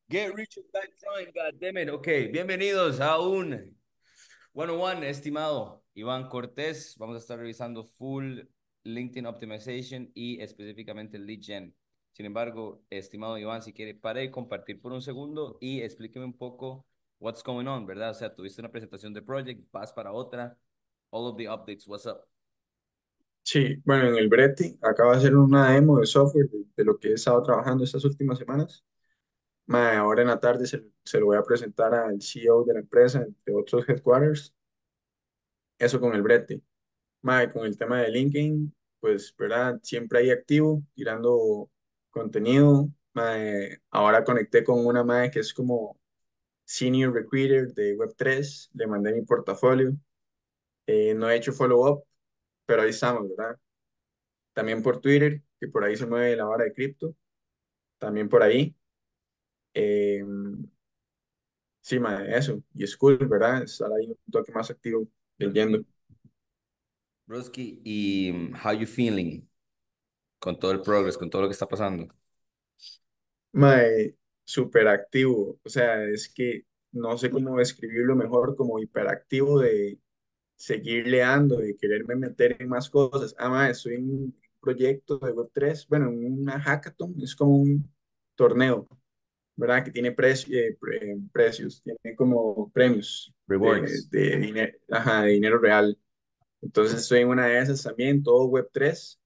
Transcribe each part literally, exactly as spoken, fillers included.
Get rich or die trying, God damn it. Ok, bienvenidos a un one oh one, estimado Iván Cortés. Vamos a estar revisando full LinkedIn Optimization y específicamente Lead Gen. Sin embargo, estimado Iván, si quiere, pare de compartir por un segundo y explíqueme un poco what's going on, ¿verdad? O sea, tuviste una presentación de project, vas para otra, all of the updates, what's up? Sí, bueno, en el Breti acabo de hacer una demo de software de, de lo que he estado trabajando estas últimas semanas. Mae, ahora en la tarde se, se lo voy a presentar al C E O de la empresa, entre otros headquarters. Eso con el Breti. Mae, con el tema de LinkedIn, pues, ¿verdad? Siempre ahí activo, tirando contenido. Mae, ahora conecté con una mae que es como Senior Recruiter de web tres. Le mandé mi portafolio. Eh, no he hecho follow-up, pero ahí estamos, ¿verdad? También por Twitter, que por ahí se mueve la vara de cripto, también por ahí. Eh, sí, mae, eso. Y es cool, ¿verdad? Estar ahí un toque más activo leyendo. Broski, ¿y mm, how you feeling con todo el progress, con todo lo que está pasando? Mae, súper activo. O sea, es que no sé cómo describirlo mejor, como hiperactivo de seguir leando, de quererme meter en más cosas. Ah, mae, estoy en un proyecto de web tres, bueno, en una hackathon, es como un torneo, ¿verdad? Que tiene preci- eh, pre- precios, tiene como premios de, Rewards. de, dinero, ajá, de dinero real. Entonces estoy en una de esas también, todo web tres.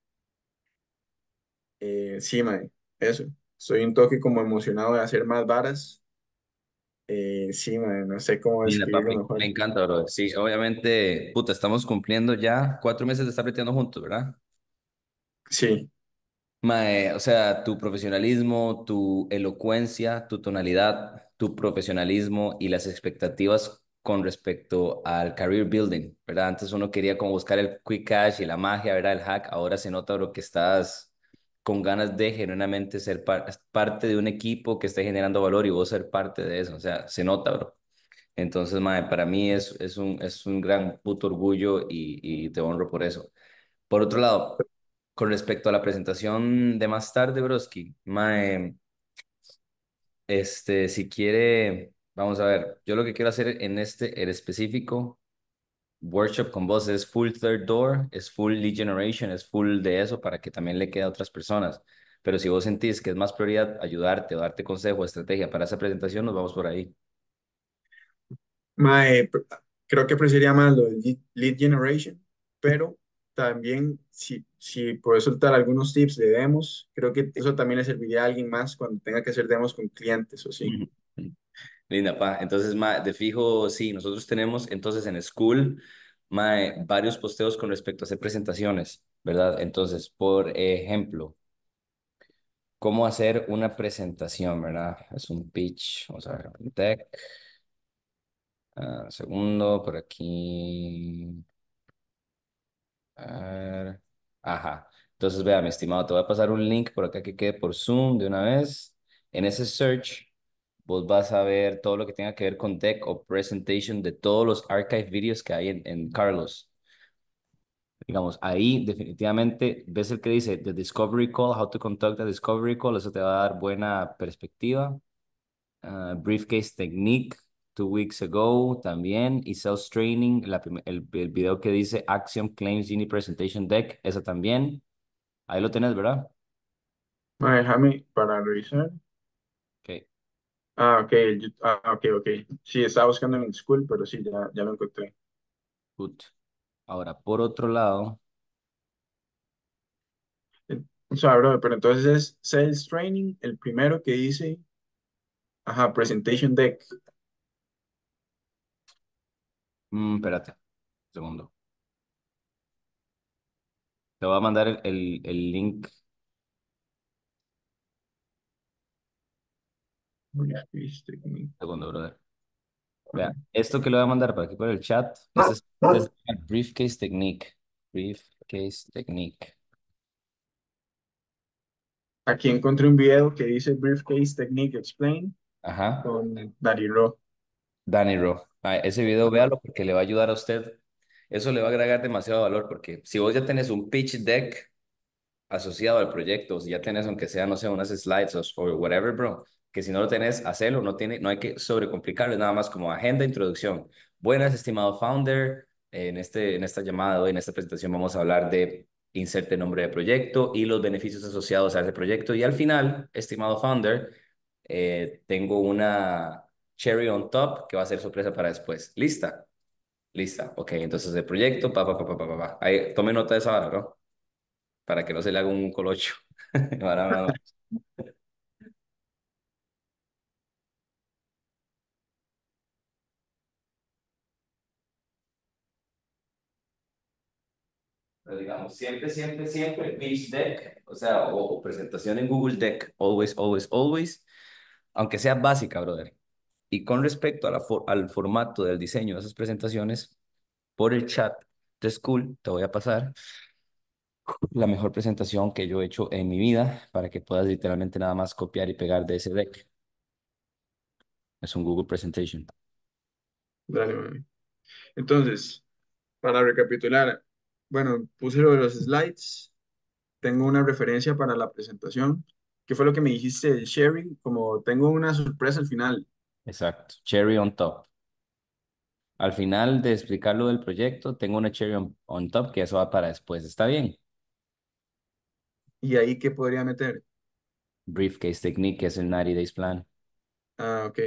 Eh, sí, mae, eso. Estoy un toque como emocionado de hacer más varas. Eh, sí, mae, no sé cómo Mira, describirlo papi, me mejor. encanta, bro. Sí, obviamente, puta, estamos cumpliendo ya cuatro meses de estar metiendo juntos, ¿verdad? Sí, Mae, o sea, tu profesionalismo, tu elocuencia, tu tonalidad, tu profesionalismo y las expectativas con respecto al career building, ¿verdad? Antes uno quería como buscar el quick cash y la magia, ¿verdad? El hack. Ahora se nota, bro, que estás con ganas de genuinamente ser par- parte de un equipo que esté generando valor y vos ser parte de eso. O sea, se nota, bro. Entonces, mae, para mí es, es un, es un gran puto orgullo y, y te honro por eso. Por otro lado, con respecto a la presentación de más tarde, Broski, mae, este, si quiere, vamos a ver, yo lo que quiero hacer en este, en específico, workshop con vos es full third door, es full lead generation, es full de eso para que también le quede a otras personas. Pero si vos sentís que es más prioridad ayudarte o darte consejo o estrategia para esa presentación, nos vamos por ahí. mae, pr- creo que apreciaría más lo de lead, lead generation, pero también si, si puedo soltar algunos tips de demos, creo que eso también le serviría a alguien más cuando tenga que hacer demos con clientes o sí. Ujú. Linda, pa. Entonces, ma, de fijo, sí, nosotros tenemos entonces en School, mae, varios posteos con respecto a hacer presentaciones, ¿verdad? Entonces, por ejemplo, ¿cómo hacer una presentación, verdad? Es un pitch, vamos a ver, un deck. Ah, segundo, por aquí. A ver. Ajá. Entonces, vea, mi estimado, te voy a pasar un link por acá que quede por Zoom de una vez. En ese search, vos vas a ver todo lo que tenga que ver con deck o presentation de todos los archive videos que hay en, en Carlos. Digamos, ahí definitivamente ves el que dice The Discovery Call, How to Conduct a Discovery Call, eso te va a dar buena perspectiva. Ah, Briefcase Technique, Two Weeks Ago también. Y Sales Training, la prim- el, el video que dice Axiom Claims Genie Presentation Deck, esa también. Ahí lo tenés, ¿verdad? Mae, déjame para revisar. Ok, Ah, ok, el Yout- ah, ok, ok. Sí, estaba buscando en School, pero sí, ya, ya lo encontré. good. Ahora, por otro lado, Eh, O sea, bro, pero entonces es Sales Training, el primero que dice, ajá, Presentation Deck. mm, espérate, un segundo. Te voy a mandar el, el, el link. Briefcase Technique. Segundo, brother. Vea, esto que le voy a mandar para aquí por el chat, este es, este es el Briefcase Technique. Briefcase Technique. Aquí encontré un video que dice Briefcase Technique Explained Ajá. con Daddy Ro. Danny Ro. Ah, ese video Ajá. véalo porque le va a ayudar a usted. Eso le va a agregar demasiado valor porque si vos ya tenés un pitch deck asociado al proyecto, si ya tenés aunque sea, no sé, unas slides o, o whatever, bro, que si no lo tenés, hacelo, no, tiene, no hay que sobrecomplicarlo, es nada más como agenda, introducción. Buenas, estimado founder, en, este, en esta llamada de hoy, en esta presentación vamos a hablar de inserte nombre de proyecto y los beneficios asociados a ese proyecto. Y al final, estimado founder, eh, tengo una cherry on top que va a ser sorpresa para después. ¿Lista? Lista. Ok, entonces el proyecto, pa, pa, pa, pa, pa, pa, pa. Ahí, tome nota de esa vara, ¿no? Para que no se le haga un colocho. Ahora, ahora, pero digamos, siempre, siempre, siempre pitch deck, o sea, o, o presentación en Google Deck, always, always, always, aunque sea básica, brother. Y con respecto a la for- al formato del diseño de esas presentaciones, por el chat de School te voy a pasar la mejor presentación que yo he hecho en mi vida para que puedas literalmente nada más copiar y pegar de ese deck. Es un Google Presentation. Dale, man. Entonces, para recapitular, bueno, puse lo de los slides, tengo una referencia para la presentación. ¿Qué fue lo que me dijiste del sharing? Como tengo una sorpresa al final. Exacto. Cherry on top. Al final de explicar lo del proyecto, tengo una cherry on, on top que eso va para después. ¿Está bien? ¿Y ahí qué podría meter? Briefcase Technique, que es el noventa Days Plan. Ah, ok.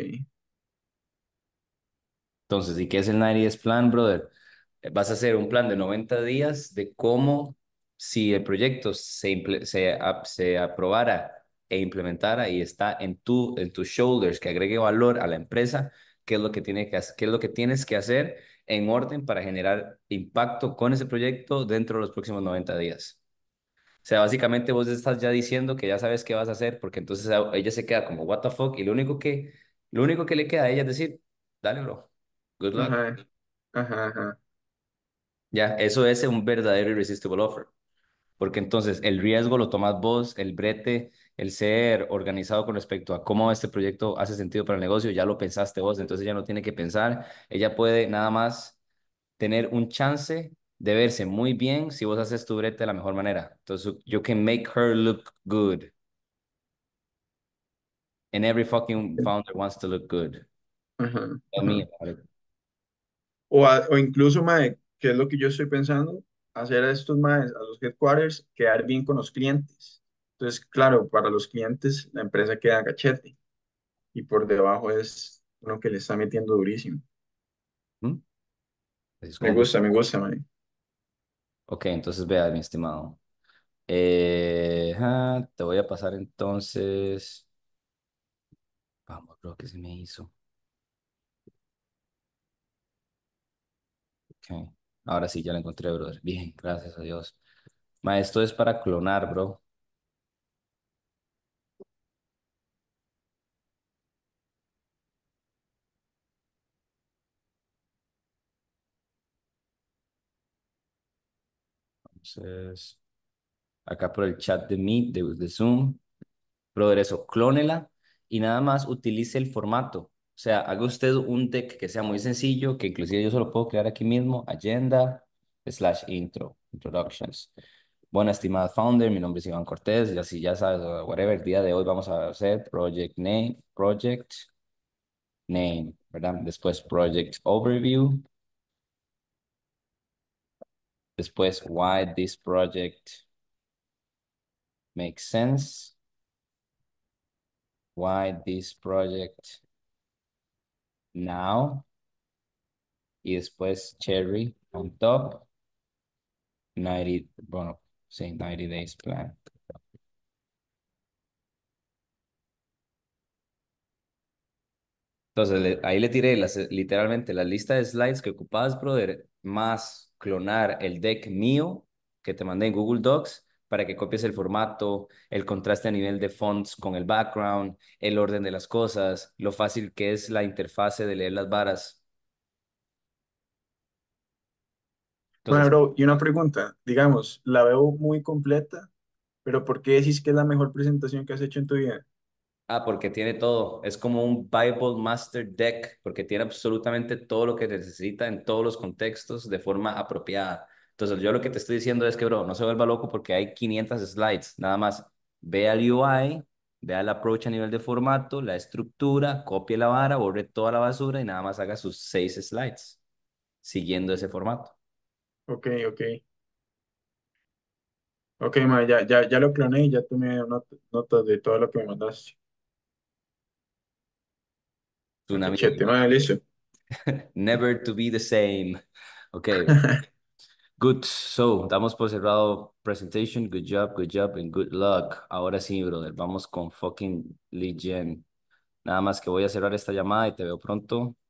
Entonces, ¿y qué es el noventa Days Plan, brother? Eh, Vas a hacer un plan de noventa días de cómo, si el proyecto se, imple- se, ap- se aprobara e implementara y está en tu, en tus shoulders, que agregue valor a la empresa, qué es lo que tiene que hacer, qué es lo que tienes que hacer en orden para generar impacto con ese proyecto dentro de los próximos noventa días. O sea, básicamente vos estás ya diciendo que ya sabes qué vas a hacer, porque entonces a- ella se queda como, what the fuck, y lo único que, lo único que le queda a ella es decir, dale, bro, good luck. Ajá, ajá, ajá. Ya, eso es un verdadero irresistible offer, porque entonces el riesgo lo tomas vos, el brete, el ser organizado con respecto a cómo este proyecto hace sentido para el negocio, ya lo pensaste vos, entonces ella no tiene que pensar, ella puede nada más tener un chance de verse muy bien si vos haces tu brete de la mejor manera. Entonces, you can make her look good. And every fucking founder wants to look good. Ajá, A mí, ajá. O, a- o incluso, mae, que es lo que yo estoy pensando, hacer a estos maes, a los headquarters, quedar bien con los clientes. Entonces, claro, para los clientes la empresa queda cachete y por debajo es uno que le está metiendo durísimo. ¿Mm? Así es Me como funciona. gusta, me gusta, mae. Ok, entonces vea, mi estimado. Eh, ajá, te voy a pasar entonces. Vamos, bro, que se me hizo. Ok. Ahora sí, ya lo encontré, brother. Bien, gracias a Dios. Ma, esto es para clonar, bro. Entonces, acá por el chat de Meet, de, de Zoom. Brother, eso, clónela y nada más utilice el formato. O sea, haga usted un deck que sea muy sencillo, que inclusive yo solo puedo crear aquí mismo, agenda, slash intro, introductions. Bueno, estimada founder, mi nombre es Iván Cortés, y así ya sabes, uh, whatever, el día de hoy vamos a hacer project name, project name, ¿verdad? Después project overview, después why this project makes sense, why this project now, y después cherry on top, noventa, bueno, sí, noventa days plan. Entonces, le- ahí le tiré las, literalmente la lista de slides que ocupabas, brother, más clonar el deck mío que te mandé en Google Docs para que copies el formato, el contraste a nivel de fonts con el background, el orden de las cosas, lo fácil que es la interfase de leer las varas. Bueno, Entonces, bro, y una pregunta, digamos, la veo muy completa, pero ¿por qué decís que es la mejor presentación que has hecho en tu vida? ah, porque tiene todo. Es como un Bible Master Deck, porque tiene absolutamente todo lo que necesita en todos los contextos de forma apropiada. Entonces, yo lo que te estoy diciendo es que, bro, no se vuelva loco porque hay quinientas slides. Nada más ve al U I vea el approach a nivel de formato, la estructura, copie la vara, borre toda la basura y nada más haga sus seis slides siguiendo ese formato. Ok, ok. Ok, ma, ya, ya, ya lo cloné y ya tomé not- notas de todo lo que me mandaste. Es Ah, una qué chete, mierda. ma, listo. Never to be the same. Ok, good. So, damos por cerrado presentation. Good job, good job, and good luck. Ahora sí, brother, vamos con fucking lead gen. Nada más que voy a cerrar esta llamada y te veo pronto.